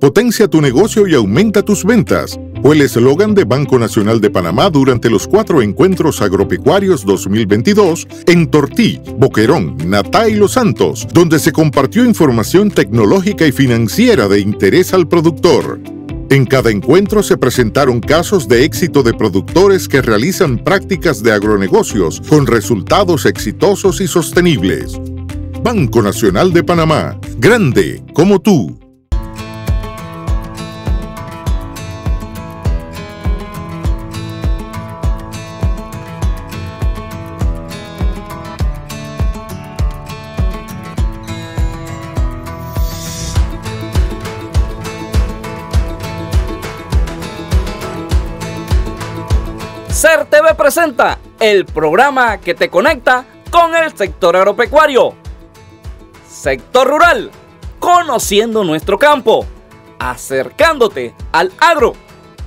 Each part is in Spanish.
Potencia tu negocio y aumenta tus ventas. Fue el eslogan de Banco Nacional de Panamá durante los 4 encuentros agropecuarios 2022 en Tortí, Boquerón, Natá y Los Santos, donde se compartió información tecnológica y financiera de interés al productor. En cada encuentro se presentaron casos de éxito de productores que realizan prácticas de agronegocios con resultados exitosos y sostenibles. Banco Nacional de Panamá, grande como tú. CERTV presenta el programa que te conecta con el sector agropecuario. Sector rural, conociendo nuestro campo, acercándote al agro.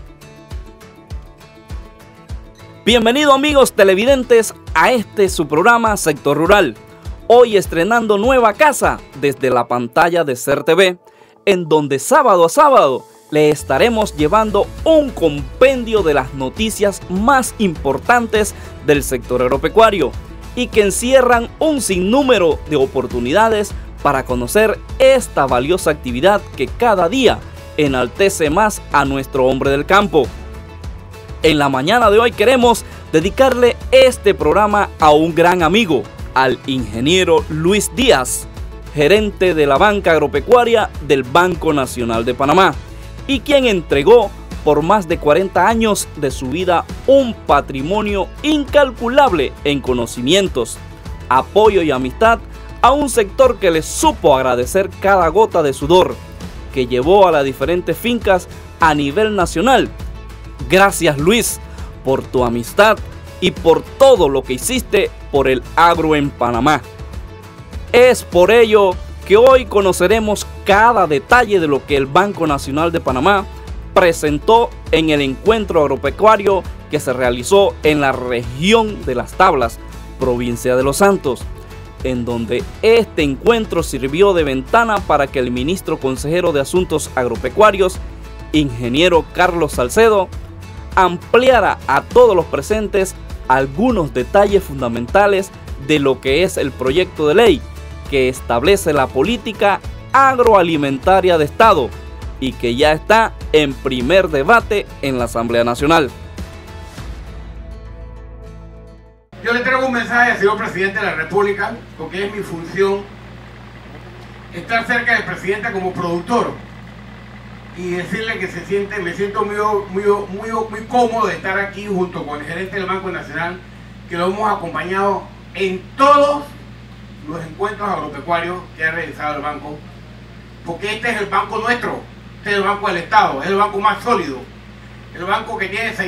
Bienvenido amigos televidentes a su programa Sector Rural. Hoy estrenando nueva casa desde la pantalla de CERTV, en donde sábado a sábado le estaremos llevando un compendio de las noticias más importantes del sector agropecuario y que encierran un sinnúmero de oportunidades para conocer esta valiosa actividad que cada día enaltece más a nuestro hombre del campo. En la mañana de hoy queremos dedicarle este programa a un gran amigo, al ingeniero Luis Díaz, gerente de la banca agropecuaria del Banco Nacional de Panamá, y quien entregó por más de 40 años de su vida un patrimonio incalculable en conocimientos, apoyo y amistad a un sector que le supo agradecer cada gota de sudor que llevó a las diferentes fincas a nivel nacional. Gracias Luis por tu amistad y por todo lo que hiciste por el agro en Panamá. Es por ello que hoy conoceremos cada detalle de lo que el Banco Nacional de Panamá presentó en el encuentro agropecuario que se realizó en la región de Las Tablas, provincia de Los Santos, en donde este encuentro sirvió de ventana para que el ministro consejero de Asuntos Agropecuarios, ingeniero Carlos Salcedo, ampliara a todos los presentes algunos detalles fundamentales de lo que es el proyecto de ley que establece la política agroalimentaria de Estado y que ya está en primer debate en la Asamblea Nacional. Yo le traigo un mensaje al señor presidente de la República, porque es mi función estar cerca del presidente como productor y decirle que me siento muy cómodo de estar aquí junto con el gerente del Banco Nacional, que lo hemos acompañado en todos los encuentros agropecuarios que ha realizado el banco, porque este es el banco nuestro, este es el banco del Estado, es el banco más sólido, el banco que tiene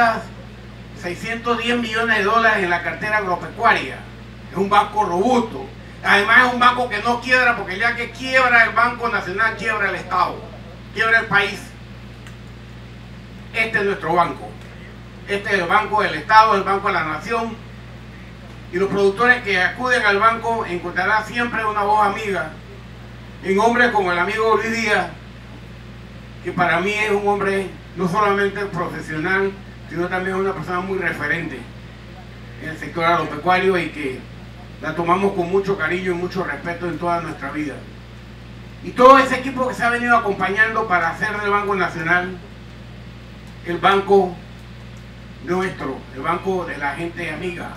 610 millones de dólares en la cartera agropecuaria, es un banco robusto, además es un banco que no quiebra, porque ya que quiebra el Banco Nacional, quiebra el Estado, quiebra el país. Este es nuestro banco, este es el banco del Estado, el banco de la nación. Y los productores que acuden al banco encontrarán siempre una voz amiga en hombres como el amigo Luis Díaz, que para mí es un hombre no solamente profesional, sino también una persona muy referente en el sector agropecuario y que la tomamos con mucho cariño y mucho respeto en toda nuestra vida. Y todo ese equipo que se ha venido acompañando para hacer del Banco Nacional el banco nuestro, el banco de la gente amiga.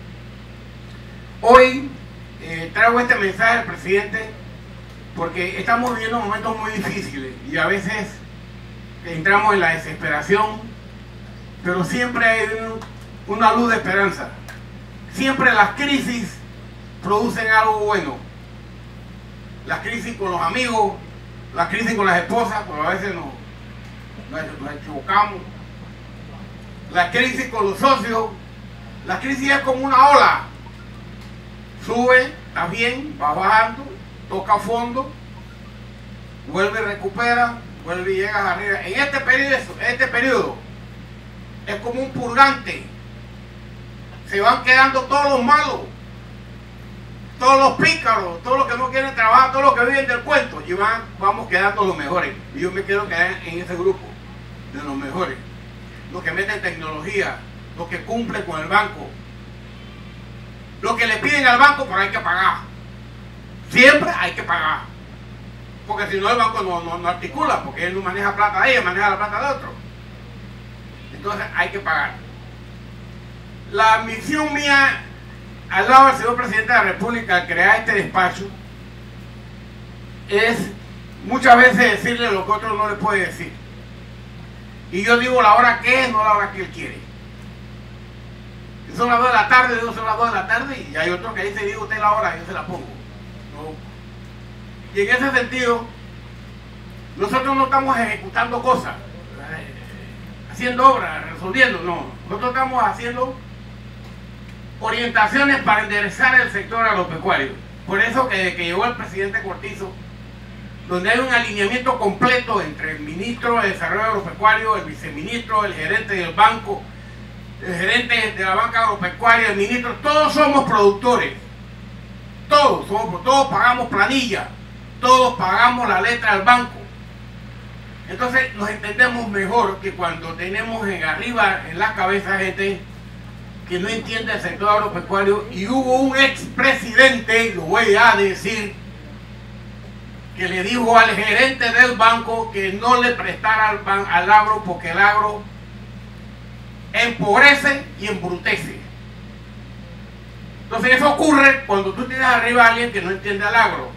Hoy traigo este mensaje al presidente porque estamos viviendo momentos muy difíciles y a veces entramos en la desesperación, pero siempre hay una luz de esperanza. Siempre las crisis producen algo bueno. Las crisis con los amigos, las crisis con las esposas, porque a veces nos equivocamos. La crisis con los socios, la crisis es como una ola. Sube, está bien, va bajando, toca fondo, vuelve y recupera, vuelve y llega arriba. En este periodo es como un purgante. Se van quedando todos los malos. todos los pícaros, todos los que no quieren trabajar, todos los que viven del cuento, y vamos quedando los mejores. Y yo me quiero quedar en ese grupo de los mejores, los que meten tecnología, los que cumplen con el banco, los que le piden al banco, pero hay que pagar. Siempre hay que pagar, porque si no el banco no articula, porque él no maneja plata de ella, maneja la plata de otro. Entonces hay que pagar. La misión mía al lado del señor presidente de la República al crear este despacho es muchas veces decirle lo que otro no le puede decir. Y yo digo la hora que es, no la hora que él quiere. Si son las 2 de la tarde, digo son las 2 de la tarde, y hay otro que dice, digo usted la hora, yo se la pongo. ¿No? Y en ese sentido, nosotros no estamos ejecutando cosas, haciendo obras, resolviendo, no. Nosotros estamos haciendo orientaciones para enderezar el sector agropecuario. Por eso que desde que llegó el presidente Cortizo, donde hay un alineamiento completo entre el ministro de Desarrollo Agropecuario, el viceministro, el gerente del banco, el gerente de la banca agropecuaria, el ministro, todos somos productores. Todos pagamos planilla, todos pagamos la letra del banco. Entonces nos entendemos mejor que cuando tenemos arriba en la cabeza gente que no entiende el sector agropecuario, y hubo un expresidente, lo voy a decir, que le dijo al gerente del banco que no le prestara al agro porque el agro empobrece y embrutece. Entonces eso ocurre cuando tú tienes arriba a alguien que no entiende al agro.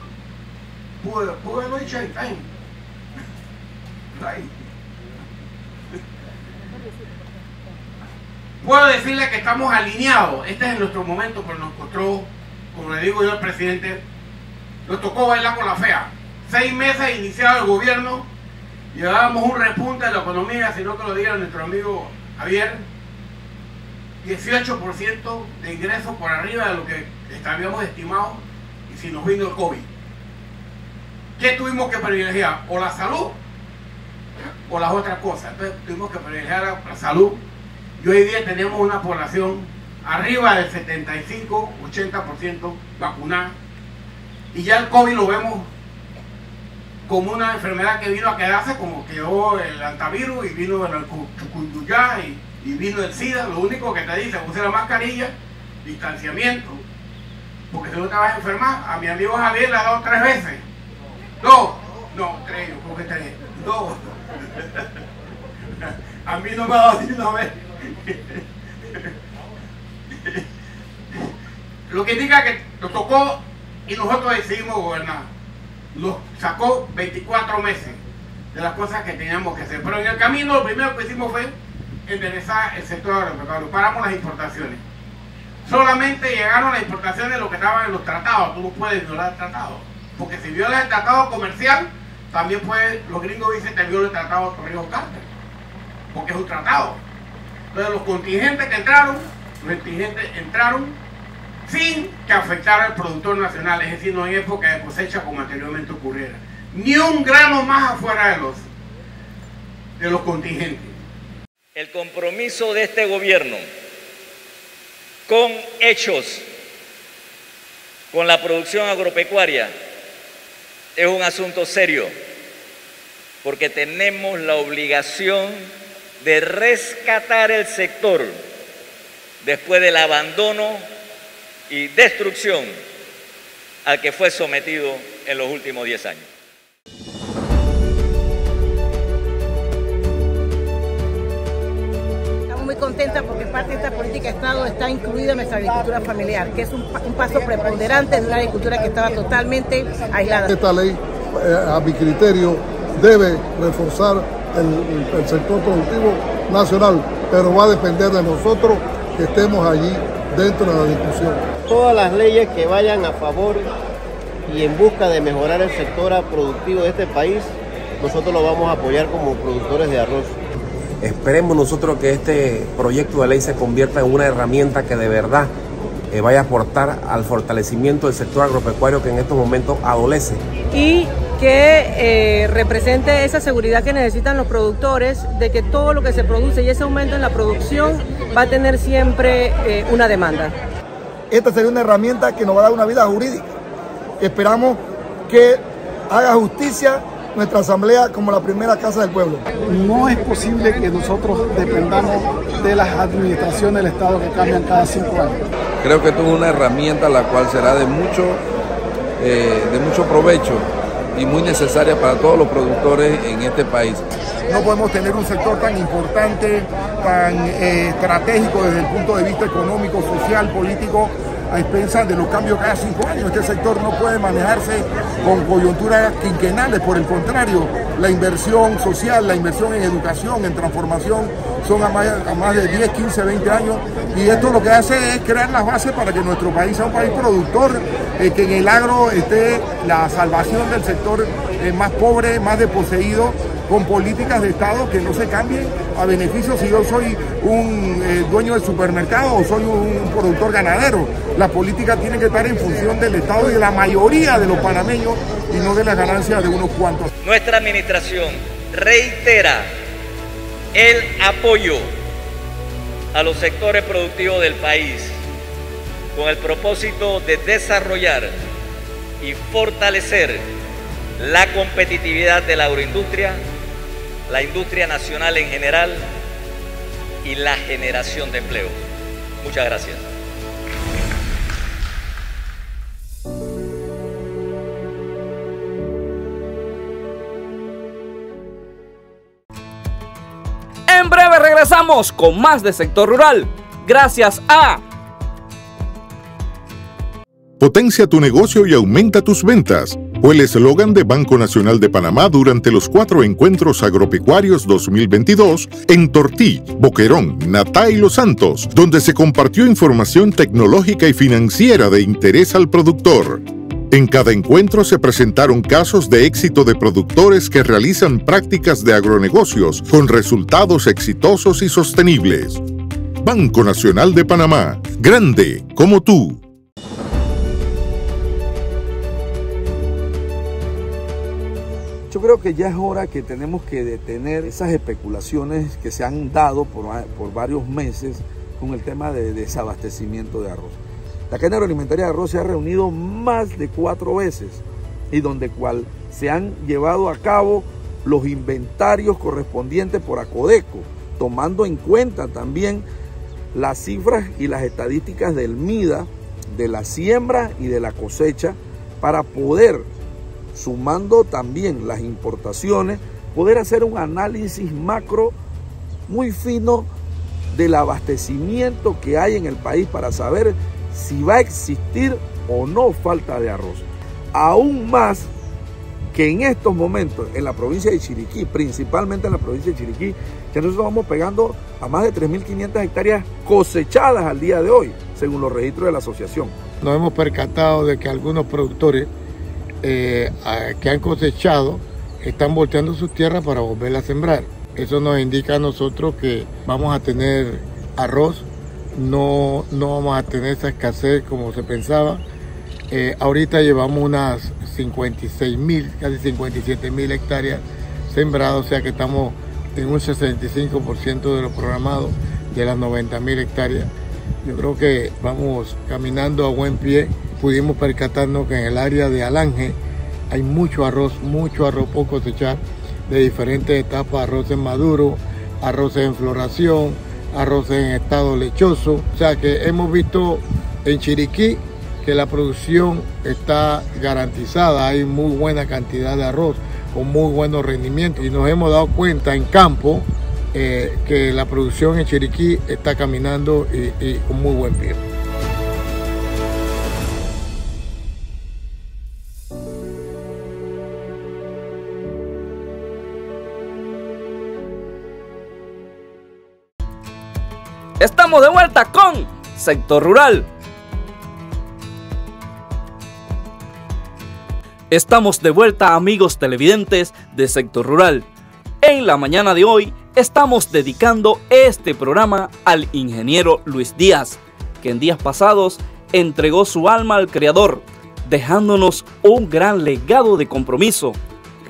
Puedo decirle que estamos alineados. Este es nuestro momento, pero nos costó, como le digo yo al presidente, nos tocó bailar con la fea. 6 meses iniciado el gobierno, llevábamos un repunte de la economía, sino que lo diga nuestro amigo Javier, 18% de ingresos por arriba de lo que habíamos estimado, y si nos vino el COVID. ¿Qué tuvimos que privilegiar? O la salud o las otras cosas. Entonces tuvimos que privilegiar la salud, y hoy día tenemos una población arriba del 75-80% vacunada, y ya el COVID lo vemos como una enfermedad que vino a quedarse, como quedó el antivirus, y vino el chikungunya, y vino el SIDA. Lo único que te dice, use la mascarilla, distanciamiento, porque si no te vas a enfermar. A mi amigo Javier le ha dado 3 veces. 2, no, 3, yo creo que 3, 2. A mí no me ha dado ni una vez. Lo que indica que nos tocó y nosotros decidimos gobernar. Nos sacó 24 meses de las cosas que teníamos que hacer, pero en el camino lo primero que hicimos fue enderezar el sector agropecuario. Paramos las importaciones. Solamente llegaron las importaciones de lo que estaban en los tratados. Tú no puedes violar el tratado, porque si violas el tratado comercial, también los gringos dicen que viola el tratado Torrijos-Carter, porque es un tratado. Entonces los contingentes que entraron, sin que afectara al productor nacional, es decir, no en época de cosecha como anteriormente ocurriera. Ni un grano más afuera de los contingentes. El compromiso de este gobierno con hechos, con la producción agropecuaria, es un asunto serio, porque tenemos la obligación de rescatar el sector después del abandono y destrucción al que fue sometido en los últimos 10 años. Estamos muy contentas porque parte de esta política de Estado está incluida en nuestra agricultura familiar, que es un paso preponderante de una agricultura que estaba totalmente aislada. Esta ley, a mi criterio, debe reforzar el sector productivo nacional, pero va a depender de nosotros que estemos allí dentro de la discusión. Todas las leyes que vayan a favor y en busca de mejorar el sector productivo de este país, nosotros lo vamos a apoyar como productores de arroz. Esperemos nosotros que este proyecto de ley se convierta en una herramienta que de verdad vaya a aportar al fortalecimiento del sector agropecuario que en estos momentos adolece. Y que represente esa seguridad que necesitan los productores de que todo lo que se produce y ese aumento en la producción va a tener siempre una demanda. esta sería una herramienta que nos va a dar una vida jurídica. Esperamos que haga justicia nuestra asamblea como la primera casa del pueblo. No es posible que nosotros dependamos de las administraciones del Estado que cambian cada 5 años. Creo que esto es una herramienta la cual será de mucho provecho y muy necesaria para todos los productores en este país. No podemos tener un sector tan importante, tan estratégico desde el punto de vista económico, social, político, a expensas de los cambios cada 5 años. Este sector no puede manejarse con coyunturas quinquenales, por el contrario, la inversión social, la inversión en educación, en transformación, son a más de 10, 15, 20 años, y esto lo que hace es crear las bases para que nuestro país sea un país productor, que en el agro esté la salvación del sector más pobre, más desposeído, con políticas de Estado que no se cambien a beneficio si yo soy un dueño del supermercado o soy un productor ganadero. La política tiene que estar en función del Estado y de la mayoría de los panameños y no de las ganancias de unos cuantos. Nuestra administración reitera el apoyo a los sectores productivos del país con el propósito de desarrollar y fortalecer la competitividad de la agroindustria, la industria nacional en general y la generación de empleo. Muchas gracias. En breve regresamos con más de Sector Rural, gracias a... Potencia tu negocio y aumenta tus ventas. Fue el eslogan de Banco Nacional de Panamá durante los 4 encuentros agropecuarios 2022 en Tortí, Boquerón, Natá y Los Santos, donde se compartió información tecnológica y financiera de interés al productor. En cada encuentro se presentaron casos de éxito de productores que realizan prácticas de agronegocios con resultados exitosos y sostenibles. Banco Nacional de Panamá, grande como tú. Yo creo que ya es hora que tenemos que detener esas especulaciones que se han dado por varios meses con el tema de desabastecimiento de arroz. La cadena agroalimentaria de arroz se ha reunido más de 4 veces y donde cual se han llevado a cabo los inventarios correspondientes por Acodeco, tomando en cuenta también las cifras y las estadísticas del MIDA, de la siembra y de la cosecha, para poder, sumando también las importaciones, poder hacer un análisis macro muy fino del abastecimiento que hay en el país para saber si va a existir o no falta de arroz. Aún más que en estos momentos en la provincia de Chiriquí, principalmente en la provincia de Chiriquí, que nosotros vamos pegando a más de 3.500 hectáreas cosechadas al día de hoy, según los registros de la asociación. Nos hemos percatado de que algunos productores que han cosechado están volteando sus tierras para volverla a sembrar. Eso nos indica a nosotros que vamos a tener arroz, no vamos a tener esa escasez como se pensaba. Ahorita llevamos unas 56.000, casi 57.000 hectáreas sembradas, o sea que estamos en un 65% de lo programado de las 90.000 hectáreas. Yo creo que vamos caminando a buen pie. Pudimos percatarnos que en el área de Alange hay mucho arroz por cosechar, de diferentes etapas: arroz en maduro, arroz en floración, arroz en estado lechoso. O sea que hemos visto en Chiriquí que la producción está garantizada, hay muy buena cantidad de arroz con muy buenos rendimientos, y nos hemos dado cuenta en campo que la producción en Chiriquí está caminando y con muy buen pie. Estamos de vuelta con Sector Rural. Estamos de vuelta, amigos televidentes de Sector Rural. En la mañana de hoy estamos dedicando este programa al ingeniero Luis Díaz, que en días pasados entregó su alma al Creador, dejándonos un gran legado de compromiso,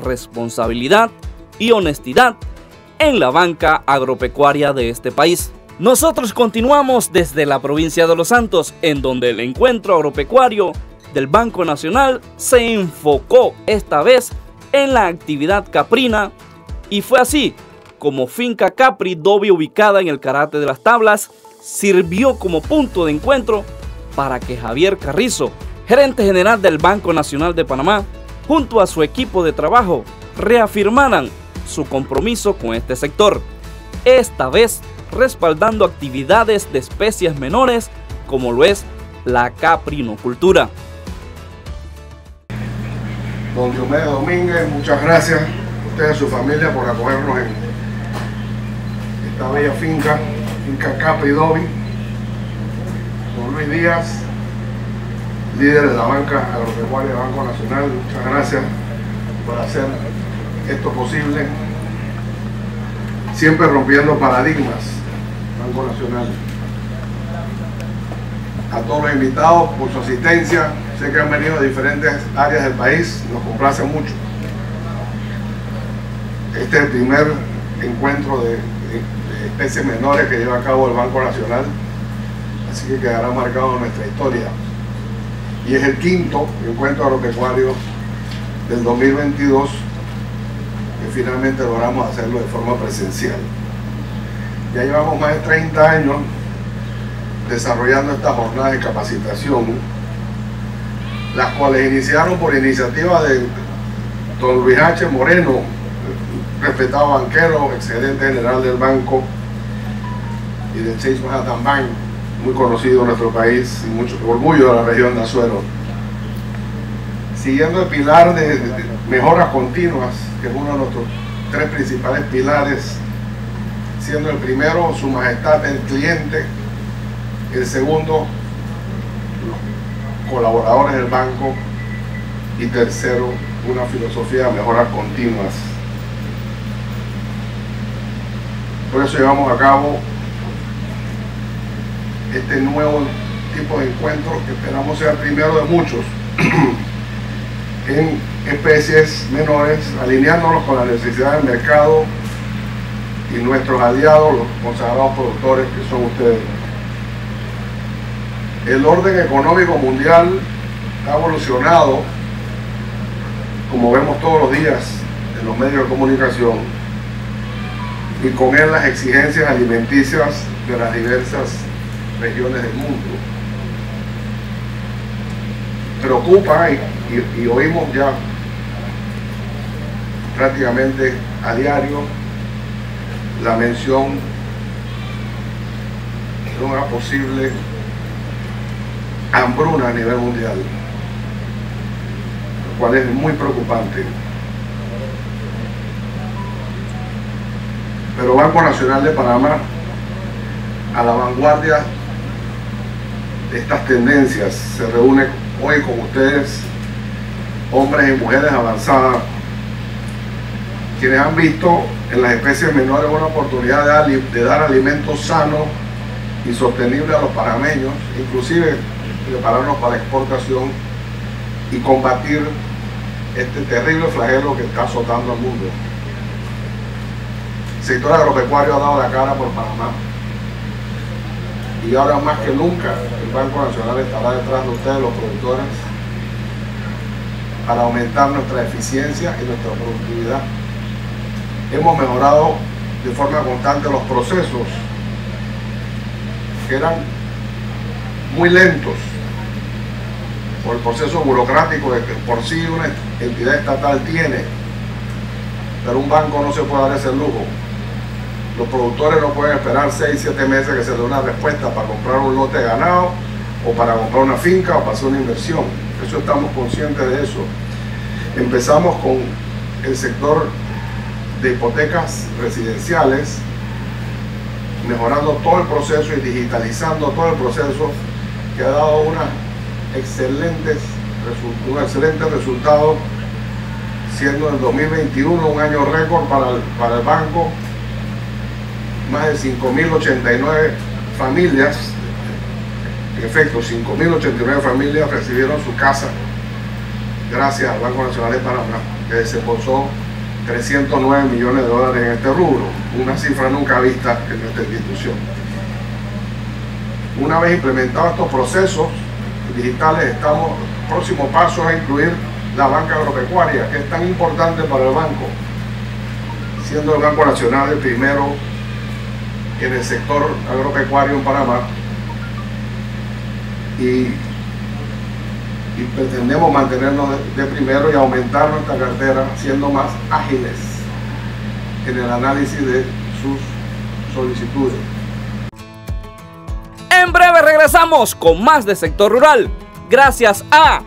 responsabilidad y honestidad en la banca agropecuaria de este país. Nosotros continuamos desde la provincia de Los Santos, en donde el encuentro agropecuario del Banco Nacional se enfocó esta vez en la actividad caprina, y fue así como Finca Capri Dovi, ubicada en el Karate de las Tablas, sirvió como punto de encuentro para que Javier Carrizo, gerente general del Banco Nacional de Panamá, junto a su equipo de trabajo, reafirmaran su compromiso con este sector, esta vez respaldando actividades de especies menores como lo es la caprinocultura. Don Diomedes Domínguez, muchas gracias a ustedes y su familia por acogernos en esta bella finca Capri Dovi. Don Luis Díaz, líder de la banca agropecuaria del Banco Nacional, muchas gracias por hacer esto posible, siempre rompiendo paradigmas. Banco Nacional. A todos los invitados por su asistencia, sé que han venido de diferentes áreas del país, nos complace mucho. Este es el primer encuentro de especies menores que lleva a cabo el Banco Nacional, así que quedará marcado en nuestra historia. Y es el quinto encuentro agropecuario del 2022 que finalmente logramos hacerlo de forma presencial. Ya llevamos más de 30 años desarrollando esta jornada de capacitación, las cuales iniciaron por iniciativa de don Luis H. Moreno, respetado banquero, exgerente general del banco y del Chase Manhattan Bank, muy conocido en nuestro país y mucho orgullo de la región de Azuero. Siguiendo el pilar de mejoras continuas, que es uno de nuestros 3 principales pilares, siendo el primero Su Majestad el cliente, el segundo los colaboradores del banco y tercero una filosofía de mejoras continuas. Por eso llevamos a cabo este nuevo tipo de encuentro que esperamos sea el primero de muchos en especies menores, alineándonos con las necesidades del mercado y nuestros aliados, los consagrados productores que son ustedes. El orden económico mundial ha evolucionado, como vemos todos los días en los medios de comunicación, y con él las exigencias alimenticias de las diversas regiones del mundo. Preocupa y oímos ya prácticamente a diario la mención de una posible hambruna a nivel mundial, lo cual es muy preocupante. Pero Banco Nacional de Panamá, a la vanguardia de estas tendencias, se reúne hoy con ustedes, hombres y mujeres avanzadas, quienes han visto en las especies menores una oportunidad de dar alimentos sanos y sostenibles a los panameños, inclusive prepararnos para la exportación y combatir este terrible flagelo que está azotando al mundo. El sector agropecuario ha dado la cara por Panamá y ahora más que nunca el Banco Nacional estará detrás de ustedes, los productores, para aumentar nuestra eficiencia y nuestra productividad. Hemos mejorado de forma constante los procesos que eran muy lentos por el proceso burocrático que por sí una entidad estatal tiene, pero un banco no se puede dar ese lujo. Los productores no pueden esperar 6-7 meses que se dé una respuesta para comprar un lote de ganado o para comprar una finca o para hacer una inversión. Eso estamos conscientes de eso. Empezamos con el sector de hipotecas residenciales, mejorando todo el proceso y digitalizando todo el proceso, que ha dado un excelente resultado, siendo el 2021 un año récord para el banco. Más de 5.089 familias, en efecto, 5.089 familias recibieron su casa gracias al Banco Nacional de Panamá, que desembolsó 309 millones de dólares en este rubro, una cifra nunca vista en nuestra institución. Una vez implementados estos procesos digitales, estamos próximo paso a incluir la banca agropecuaria, que es tan importante para el banco, siendo el Banco Nacional el primero en el sector agropecuario en Panamá, y pretendemos mantenernos de primero y aumentar nuestra cartera, siendo más ágiles en el análisis de sus solicitudes. En breve regresamos con más de Sector Rural, gracias a...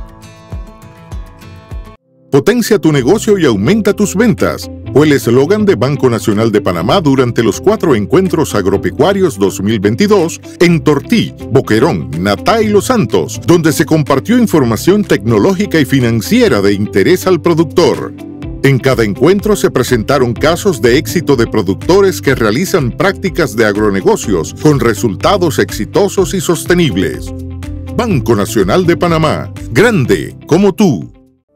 Potencia tu negocio y aumenta tus ventas. Fue el eslogan de Banco Nacional de Panamá durante los 4 encuentros agropecuarios 2022 en Tortí, Boquerón, Natá y Los Santos, donde se compartió información tecnológica y financiera de interés al productor. En cada encuentro se presentaron casos de éxito de productores que realizan prácticas de agronegocios con resultados exitosos y sostenibles. Banco Nacional de Panamá, grande como tú.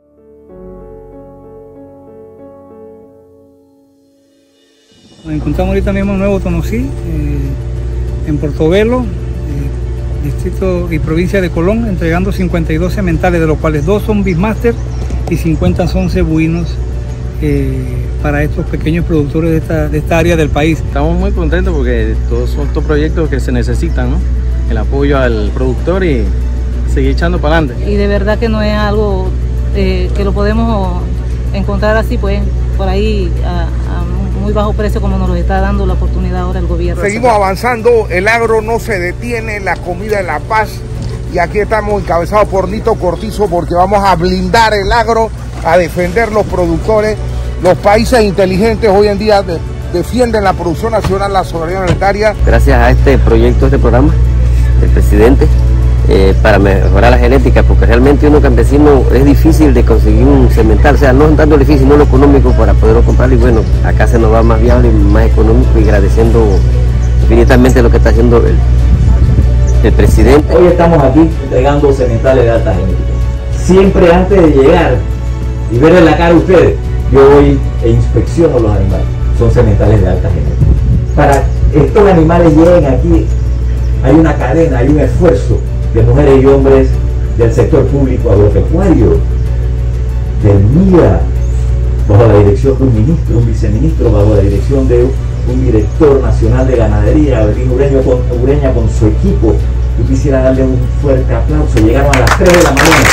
Nos encontramos ahorita mismo en Nuevo Tonosí, en Portobelo, distrito y provincia de Colón, entregando 52 sementales, de los cuales 2 son Beastmaster y 50 son cebuinos para estos pequeños productores de esta área del país. Estamos muy contentos porque todos son estos proyectos que se necesitan, ¿no? El apoyo al productor y seguir echando para adelante. Y de verdad que no es algo que lo podemos encontrar así, pues, por ahí a muy bajo precio, como nos lo está dando la oportunidad ahora el gobierno. Seguimos avanzando, el agro no se detiene, la comida en la paz, y aquí estamos encabezados por Nito Cortizo, porque vamos a blindar el agro, a defender los productores. Los países inteligentes hoy en día defienden la producción nacional, la soberanía alimentaria. Gracias a este proyecto, este programa del presidente, para mejorar la genética, porque realmente uno campesino es difícil de conseguir un semental, o sea, no es tanto difícil, no lo económico para poderlo comprar, y bueno, acá se nos va más viable y más económico, y agradeciendo infinitamente lo que está haciendo el presidente. Hoy estamos aquí entregando sementales de alta genética. Siempre antes de llegar y verle la cara a ustedes, yo voy e inspecciono los animales, son sementales de alta genética. Para que estos animales lleguen aquí, hay una cadena, hay un esfuerzo de mujeres y hombres del sector público agropecuario, del MIA, bajo la dirección de un ministro, un viceministro, bajo la dirección de un director nacional de ganadería, Abelín Ureña con su equipo. Yo quisiera darle un fuerte aplauso. Llegaron a las 3 de la mañana.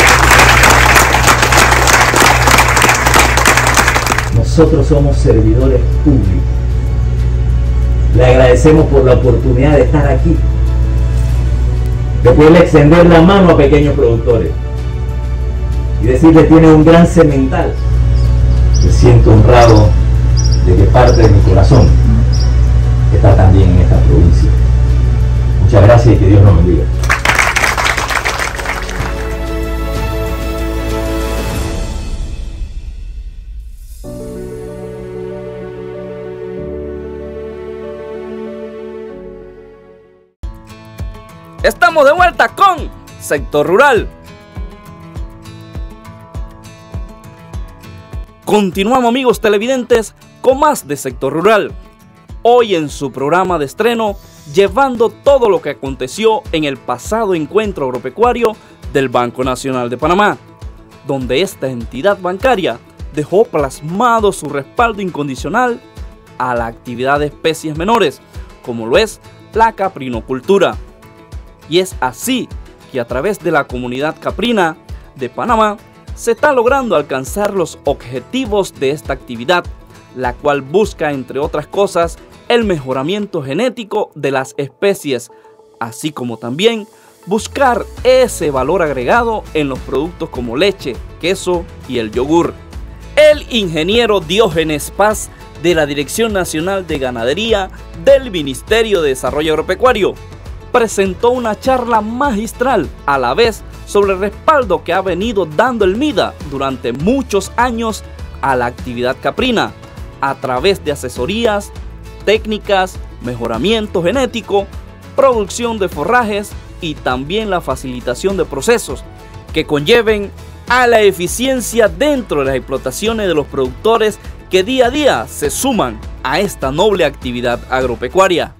Nosotros somos servidores públicos. Le agradecemos por la oportunidad de estar aquí, de poderle extender la mano a pequeños productores y decirle: tiene un gran semental. Me siento honrado de que parte de mi corazón está también en esta provincia. Muchas gracias y que Dios nos bendiga. Estamos de vuelta con Sector Rural. Continuamos, amigos televidentes, con más de Sector Rural. Hoy en su programa de estreno, llevando todo lo que aconteció en el pasado encuentro agropecuario del Banco Nacional de Panamá, donde esta entidad bancaria dejó plasmado su respaldo incondicional a la actividad de especies menores, como lo es la caprinocultura. Y es así que a través de la comunidad caprina de Panamá se está logrando alcanzar los objetivos de esta actividad, la cual busca, entre otras cosas, el mejoramiento genético de las especies, así como también buscar ese valor agregado en los productos como leche, queso y el yogur. El ingeniero Diógenes Paz, de la Dirección Nacional de Ganadería del Ministerio de Desarrollo Agropecuario, presentó una charla magistral a la vez sobre el respaldo que ha venido dando el MIDA durante muchos años a la actividad caprina a través de asesorías, técnicas, mejoramiento genético, producción de forrajes y también la facilitación de procesos que conlleven a la eficiencia dentro de las explotaciones de los productores que día a día se suman a esta noble actividad agropecuaria.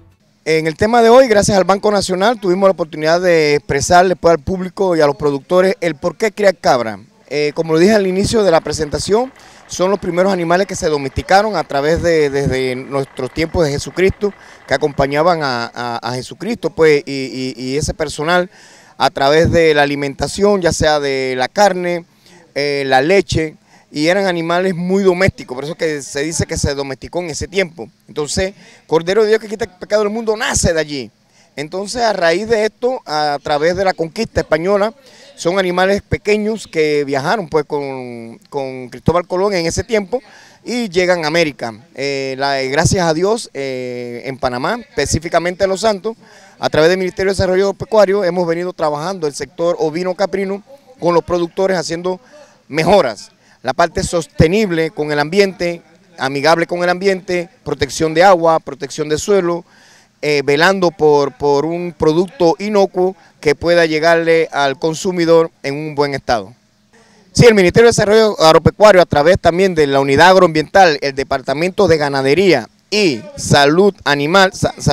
En el tema de hoy, gracias al Banco Nacional, tuvimos la oportunidad de expresarle pues, al público y a los productores el por qué criar cabra. Como lo dije al inicio de la presentación, son los primeros animales que se domesticaron a través de desde nuestros tiempos de Jesucristo, que acompañaban a Jesucristo pues, y ese personal a través de la alimentación, ya sea de la carne, la leche, y eran animales muy domésticos, por eso que se dice que se domesticó en ese tiempo. Entonces, Cordero de Dios que quita el pecado del mundo nace de allí. Entonces, a raíz de esto, a través de la conquista española, son animales pequeños que viajaron pues con Cristóbal Colón en ese tiempo y llegan a América. Gracias a Dios, en Panamá, específicamente en Los Santos, a través del Ministerio de Desarrollo Pecuario, hemos venido trabajando el sector ovino-caprino con los productores haciendo mejoras. La parte sostenible con el ambiente, amigable con el ambiente, protección de agua, protección de suelo, velando por un producto inocuo que pueda llegarle al consumidor en un buen estado. Sí, el Ministerio de Desarrollo Agropecuario, a través también de la Unidad Agroambiental, el Departamento de Ganadería y Salud Animal,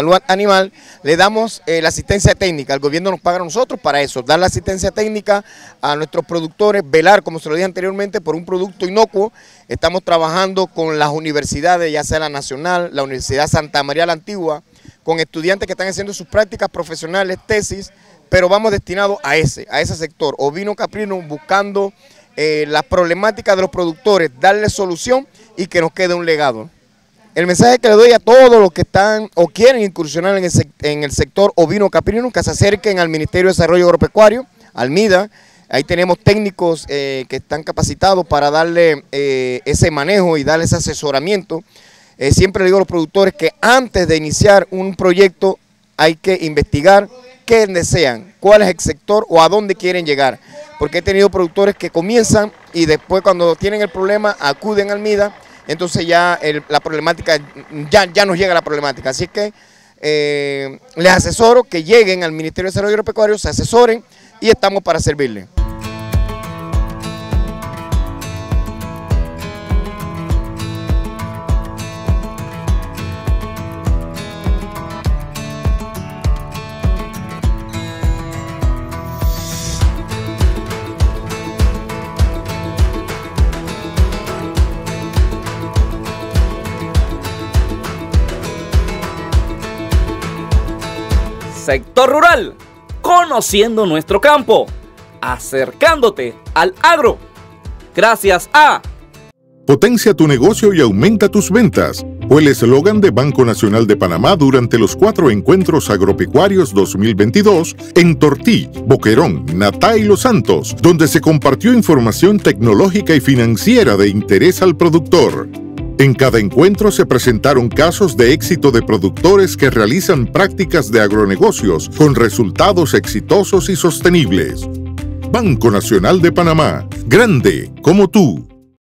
le damos la asistencia técnica. El gobierno nos paga a nosotros para eso, dar la asistencia técnica a nuestros productores, velar, como se lo dije anteriormente, por un producto inocuo. Estamos trabajando con las universidades, ya sea la Nacional, la Universidad Santa María la Antigua, con estudiantes que están haciendo sus prácticas profesionales, tesis, pero vamos destinados a ese sector, ovino-caprino, buscando las problemáticas de los productores, darle solución y que nos quede un legado. El mensaje que le doy a todos los que están o quieren incursionar en el sector ovino-caprino, que se acerquen al Ministerio de Desarrollo Agropecuario, al MIDA. Ahí tenemos técnicos que están capacitados para darle ese manejo y darle ese asesoramiento. Siempre le digo a los productores que antes de iniciar un proyecto hay que investigar qué desean, cuál es el sector o a dónde quieren llegar. Porque he tenido productores que comienzan y después cuando tienen el problema acuden al MIDA. Entonces ya la problemática, ya nos llega la problemática. Así que les asesoro que lleguen al Ministerio de Desarrollo Agropecuario, se asesoren y estamos para servirles. Sector Rural, conociendo nuestro campo, acercándote al agro. Gracias a Potencia tu negocio y aumenta tus ventas. Fue el eslogan de Banco Nacional de Panamá durante los 4 encuentros agropecuarios 2022 en Tortí, Boquerón, Natá y Los Santos, donde se compartió información tecnológica y financiera de interés al productor. En cada encuentro se presentaron casos de éxito de productores que realizan prácticas de agronegocios con resultados exitosos y sostenibles. Banco Nacional de Panamá, grande como tú.